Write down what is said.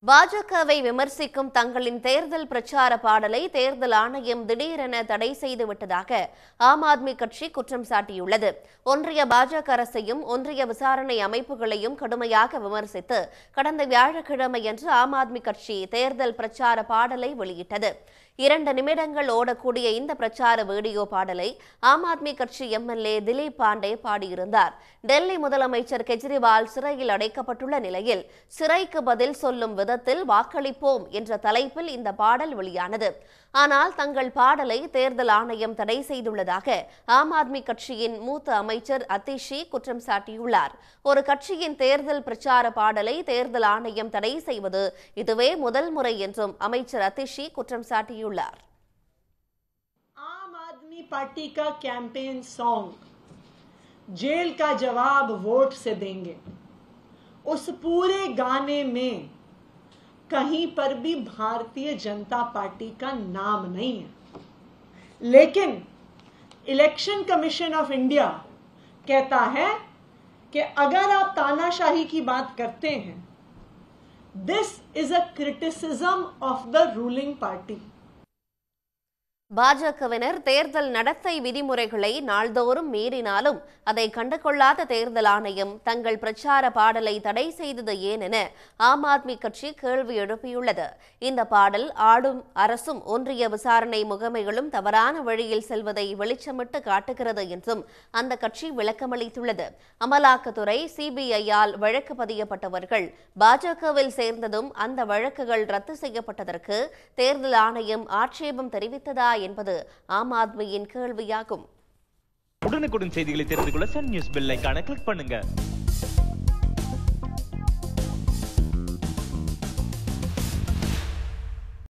பாஜகவை விமர்சிக்கும் தங்களின் தேர்தல் பிரச்சார பாடலை தேர்தல் ஆணையம் திடீரென தடை செய்துவிட்டதாக ஆம் ஆத்மி கட்சி குற்றம் சாட்டியுள்ளது. ஒன்றிய பாஜக அரசையும் ஒன்றிய விசாரணை அமைப்புகளையும் கடுமையாக விமர்சித்து கடந்த வியாழக்கிழமையன்று ஆம் ஆத்மி கட்சி தேர்தல் பிரச்சார பாடலை வெளியிட்டது. 2 நிமிடங்கள் ஓடக்கூடிய இந்த பிரச்சார வீடியோ பாடலை ஆம் ஆத்மி கட்சி எம்எல்ஏ திலீப் பாண்டே பாடியிருந்தார். டெல்லி முதலமைச்சர் கெஜ்ரிவால் சிறையில் அடைக்கப்பட்டுள்ள நிலையில் சிறைக்கு பதில் சொல்லும் விதத்தில் வாக்களிப்போம் என்ற தலைப்பில் இந்த பாடல் வெளியானது. ஆனால் தங்கள் பாடலை தேர்தல் ஆணையம் தடை செய்துள்ளதாக ஆம் ஆத்மி கட்சியின் மூத்த அமைச்சர் அத்திஷி குற்றம் சாட்டியுள்ளார். ஒரு கட்சியின் தேர்தல் பிரச்சார பாடலை தேர்தல் ஆணையம் தடை செய்வது இதுவே முதல் முறை என்றும் அமைச்சர் அத்திஷி குற்றம் சாட்டியுள்ளார். आम आदमी पार्टी का कैंपेन सॉन्ग जेल का जवाब वोट से देंगे, उस पूरे गाने में कहीं पर भी भारतीय जनता पार्टी का नाम नहीं है. लेकिन इलेक्शन कमीशन ऑफ इंडिया कहता है कि अगर आप तानाशाही की बात करते हैं, this is a criticism of the ruling party. பாஜகவினர் தேர்தல் நடத்தை விதிமுறைகளை நாள்தோறும் மீறினாலும் அதை கண்டுகொள்ளாத தேர்தல் ஆணையம் தங்கள் பிரச்சார பாடலை தடை செய்தது ஏன் என ஆம் ஆத்மி கட்சி கேள்வி எழுப்பியுள்ளது. இந்த பாடல் ஆளும் அரசும் ஒன்றிய விசாரணை முகமைகளும் தவறான வழியில் செல்வதை வெளிச்சமிட்டு காட்டுகிறது என்றும் அந்த கட்சி விளக்கமளித்துள்ளது. அமலாக்கத்துறை சிபிஐயால் வழக்கு பதியப்பட்டவர்கள் பாஜகவில் சேர்ந்ததும் அந்த வழக்குகள் ரத்து செய்யப்பட்டதற்கு தேர்தல் ஆணையம் ஆட்சேபம் தெரிவித்ததா என்பது ஆம் ஆத்மியின் கேள்வியாகும். உடனுக்குடன் செய்திகளை தெரிந்து கொள்ள சன் நியூஸ் பெல் ஐகானை கிளிக் பண்ணுங்க.